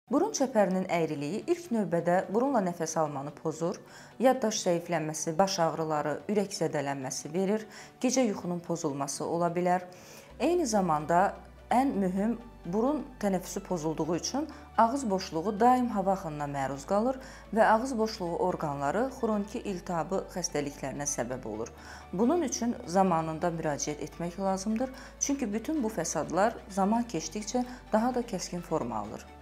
Burun çəpərinin əyriliyi ilk növbədə burunla nəfəs almanı pozur, yaddaş zəiflənməsi, baş ağrıları, ürək zədələnməsi verir, gecə yuxunun pozulması ola bilər. Eyni zamanda ən mühüm, burun tənəffüsü pozulduğu üçün ağız boşluğu daim hava axınına məruz qalır və ağız boşluğu orqanları xroniki iltihabı xəstəliklərinə səbəb olur. Bunun üçün zamanında müraciət etmək lazımdır, çünki bütün bu fəsadlar zaman keçdikcə daha da kəskin forma alır.